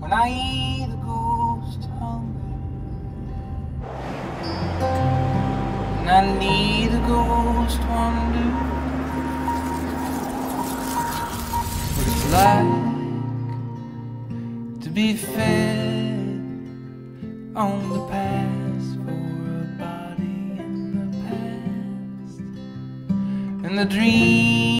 when I hear the ghost hunger, and I need a ghost wonder what it's like to be fed on the past for a body in the past, and the dream